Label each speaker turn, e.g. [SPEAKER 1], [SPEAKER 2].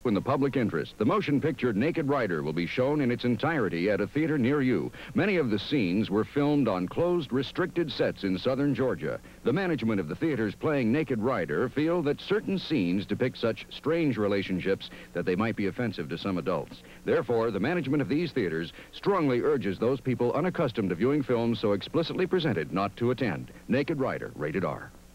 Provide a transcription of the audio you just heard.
[SPEAKER 1] in the public interest. The motion picture Naked Rider will be shown in its entirety at a theater near you. Many of the scenes were filmed on closed, restricted sets in southern Georgia. The management of the theaters playing Naked Rider feel that certain scenes depict such strange relationships that they might be offensive to some adults. Therefore, the management of these theaters strongly urges those people unaccustomed to viewing films so explicitly presented not to attend. Naked Rider, rated R.